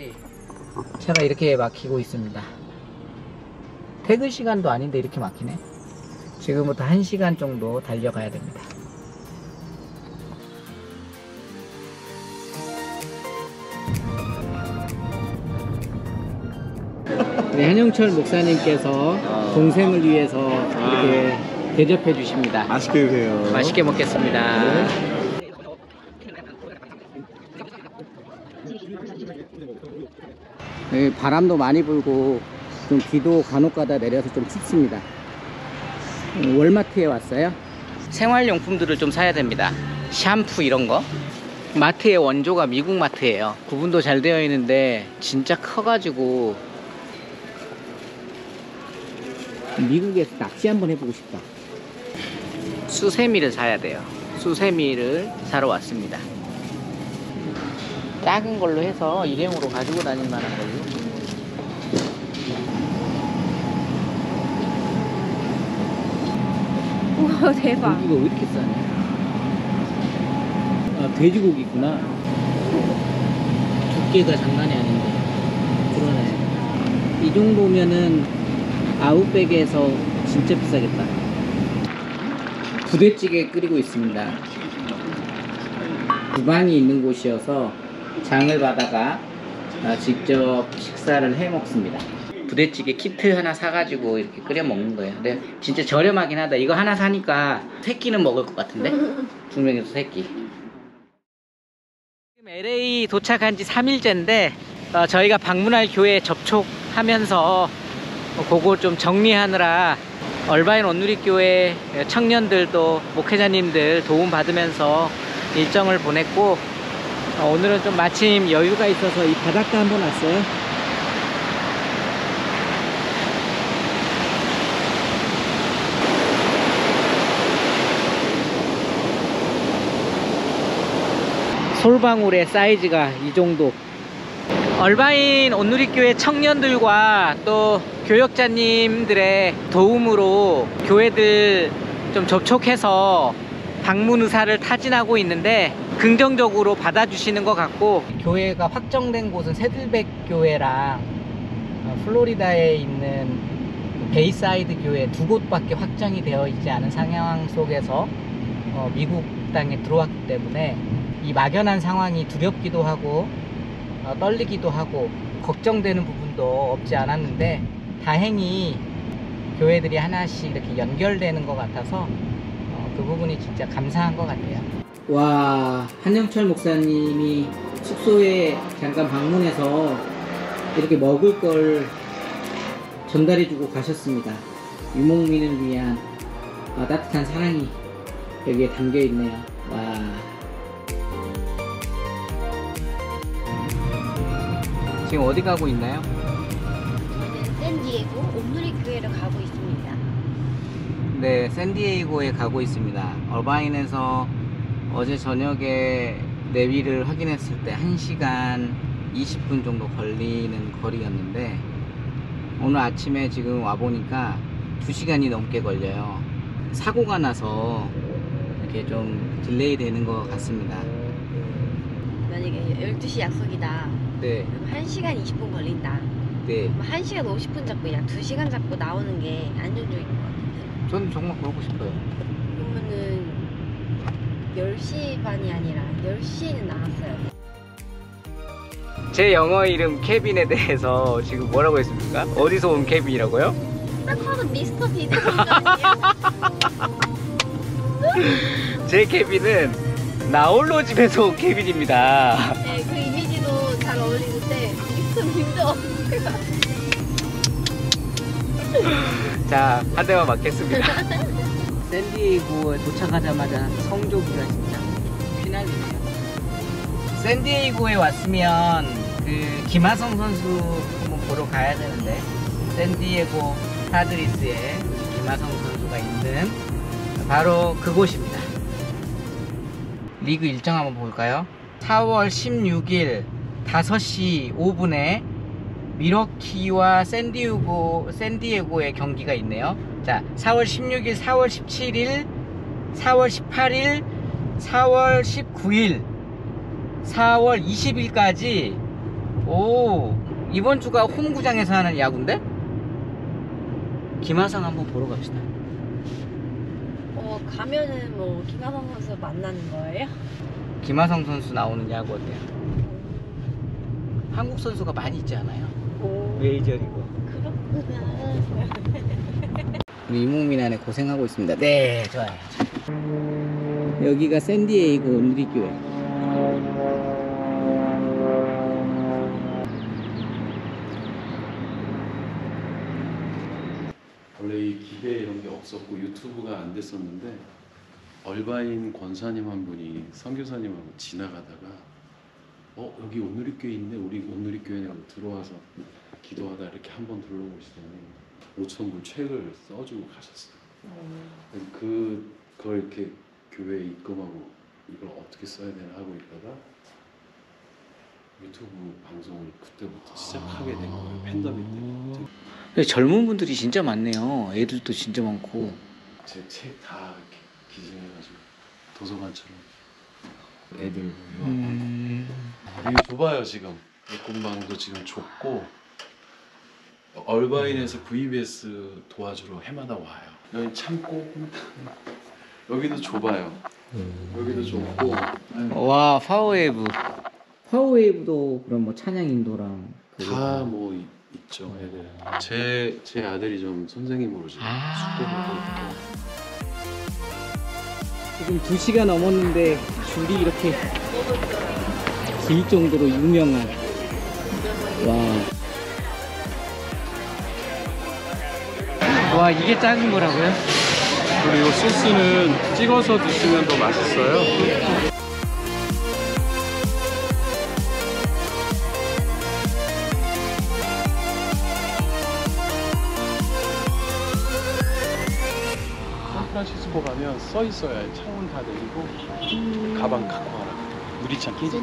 때까지 차가 이렇게 막히고 있습니다. 퇴근 시간도 아닌데 이렇게 막히네. 지금부터 1시간 정도 달려가야 됩니다. 네, 한영철 목사님께서 동생을 위해서 이렇게 대접해 주십니다. 맛있게 드세요. 맛있게 먹겠습니다. 네, 바람도 많이 불고 좀 비도 간혹가다 내려서 좀 춥습니다. 월마트에 왔어요. 생활용품들을 좀 사야 됩니다. 샴푸 이런 거. 마트의 원조가 미국 마트예요. 구분도 잘 되어 있는데 진짜 커가지고 미국에서 낚시 한번 해보고 싶다. 수세미를 사야 돼요. 수세미를 사러 왔습니다. 작은 걸로 해서 일회용으로 가지고 다닐 만한 걸로. 우와 대박. 고기가 왜 이렇게 싸냐? 아, 돼지고기구나. 두께가 장난이 아닌데. 그러네. 이 정도면은 아웃백에서 진짜 비싸겠다. 부대찌개 끓이고 있습니다. 주방이 있는 곳이어서 장을 받아가 직접 식사를 해 먹습니다. 부대찌개 키트 하나 사가지고 이렇게 끓여 먹는 거예요. 근데 진짜 저렴하긴 하다. 이거 하나 사니까 3끼는 먹을 것 같은데? 2명에서 3끼. 지금 LA 도착한 지 3일째인데 저희가 방문할 교회에 접촉하면서 그거 좀 정리하느라 얼바인 온누리교회 청년들도 목회자님들 도움 받으면서 일정을 보냈고, 오늘은 좀 마침 여유가 있어서 이 바닷가 한번 왔어요. 솔방울의 사이즈가 이 정도. 얼바인 온누리교회 청년들과 또 교역자님들의 도움으로 교회들 좀 접촉해서 방문 의사를 타진하고 있는데 긍정적으로 받아주시는 것 같고, 교회가 확정된 곳은 새들백 교회랑 플로리다에 있는 베이사이드 교회 2곳밖에 확정이 되어 있지 않은 상황 속에서 미국 땅에 들어왔기 때문에 이 막연한 상황이 두렵기도 하고 떨리기도 하고 걱정되는 부분도 없지 않았는데, 다행히 교회들이 하나씩 이렇게 연결되는 것 같아서 그 부분이 진짜 감사한 것 같아요. 와, 한영철 목사님이 숙소에 잠깐 방문해서 이렇게 먹을 걸 전달해주고 가셨습니다. 유목민을 위한 따뜻한 사랑이 여기에 담겨있네요. 와. 지금 어디 가고 있나요? 저는 샌디에고 온누리교회를 가고 있습니다. 네, 샌디에이고에 가고 있습니다. 얼바인에서 어제 저녁에 내비를 확인했을 때 1시간 20분 정도 걸리는 거리였는데, 오늘 아침에 지금 와보니까 2시간이 넘게 걸려요. 사고가 나서 이렇게 좀 딜레이 되는 것 같습니다. 만약에 12시 약속이다. 네. 그럼 1시간 20분 걸린다. 네. 그럼 1시간 50분 잡고 약 2시간 잡고 나오는 게 안정적인 것 같은데. 저는 정말 그러고 싶어요. 그러면은 10시 반이 아니라 10시에는 나왔어요. 제 영어 이름 케빈에 대해서 지금 뭐라고 했습니까? 어디서 온 케빈이라고요? 딱 봐도 미스터 비드 선전이에요. 제 케빈은 나홀로 집에서 온 케빈입니다. 네, 그 이미지도 잘 어울리는데 미스터 비드. 자, 한 대만 맞겠습니다. 샌디에이고에 도착하자마자 성조기가 진짜 휘날리네요. 샌디에이고에 왔으면 그 김하성 선수 한번 보러 가야 되는데, 샌디에고 파드리스에 김하성 선수가 있는 바로 그곳입니다. 리그 일정 한번 볼까요? 4월 16일 5시 5분에 미러키와 샌디에고의 경기가 있네요. 자, 4월 16일, 4월 17일, 4월 18일, 4월 19일, 4월 20일까지 오, 이번 주가 홈구장에서 하는 야구인데? 김하성 한번 보러 갑시다. 가면은 뭐 김하성 선수 만나는 거예요? 김하성 선수 나오는 야구 어때요? 한국 선수가 많이 있지 않아요? 오, 메이저리그. 그렇구나. 우리 이몽민 안에 고생하고 있습니다. 네, 좋아요. 여기가 샌디에이고 온누리교회. 원래 이 기계 이런 게 없었고 유튜브가 안 됐었는데 얼바인 권사님 한 분이 선교사님하고 지나가다가 여기 온누리교회 있네, 우리 온누리교회에 들어와서 기도하다 이렇게 한번 둘러보시더니 5,000불 책을 써주고 가셨어요. 그걸 이렇게 교회에 입금하고 이걸 어떻게 써야 되나 하고 있다가 유튜브 방송을 그때부터 시작하게 된 거예요. 팬더믹 때. 젊은 분들이 진짜 많네요. 애들도 진짜 많고. 제 책 다 이렇게 기증해가지고 도서관처럼 애들 되게 좁아요. 지금 입금방도 지금 좁고 얼바인에서 VBS 도와주러 해마다 와요. 여기 참고 여기도 좁아요. 여기도 좁고 와, 파워웨이브. 파워웨이브도 그럼 뭐 찬양 인도랑 다 뭐 있죠. 애들. 제 아들이 좀 선생님으로 지금 숙고를 하고 지금 2시가 넘었는데 줄이 이렇게 길 정도로 유명한. 와, 이게 작은 거라고요? 그리고 소스는 찍어서 드시면 더 맛있어요. 샌프란시스코 가면 써 있어요. 창문 다 내리고 가방 갖고 와라. 유리창 깨지게.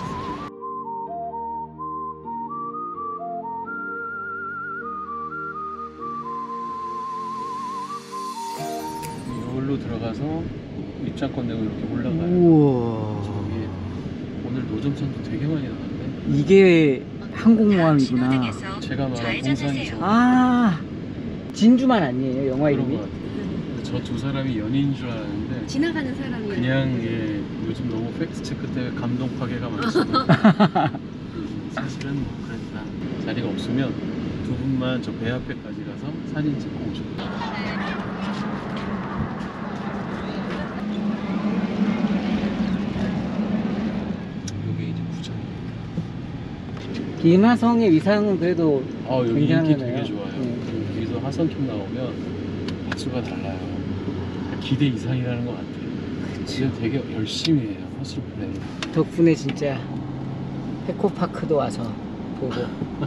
여기로 들어가서 입장권 내고 이렇게 올라가요. 우와. 저기 오늘 노점선도 되게 많이 나갔네. 이게 항공모함이구나. 제가 말한 동산에서 아, 진주만 아니에요, 영화 그런 이름이? 것 같아요. 저 두 사람이 연인인 줄 알았는데 지나가는 사람이 그냥 요즘 너무 팩트 체크 때문에 감동 파괴가 많지만 사실은 뭐 그랬다. 자리가 없으면 두 분만 저 배 앞에까지 가서 사진 찍고 오셔도 돼요. 여기 이제 구장이에요. 김하성의 위상은 그래도 여기 인기 괜찮으네요. 되게 좋아요. 여기서 하성킴 나오면 박수가 달라요. 기대 이상이라는 것 같아요. 진짜 되게 열심히 해요. 허슬 플레이. 덕분에 진짜 페코파크도 와서 보고.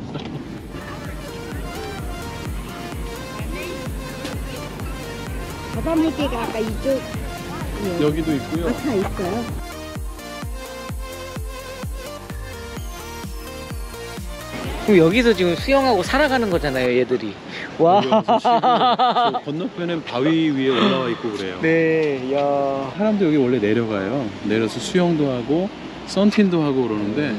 바닷물개가 아까 이쪽 여기도 있고요. 다 있어요. 그럼 여기서 지금 수영하고 살아가는 거잖아요, 얘들이. 와. 여기 와서 쉬고, 저 건너편엔 바위 위에 올라와 있고 그래요. 네, 야. 사람도 여기 원래 내려가요. 내려서 수영도 하고 썬팅도 하고 그러는데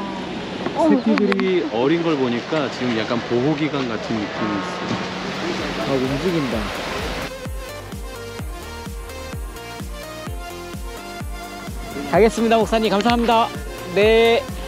새끼들이 어린 걸 보니까 지금 약간 보호기간 같은 느낌이 있어요. 움직인다. 가겠습니다, 목사님. 감사합니다. 네.